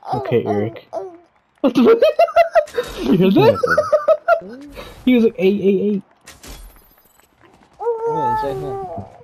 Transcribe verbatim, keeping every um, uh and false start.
Okay, Eric. What the fuck? You hear that? He was like, eight, eight, eight. Oh, inside him.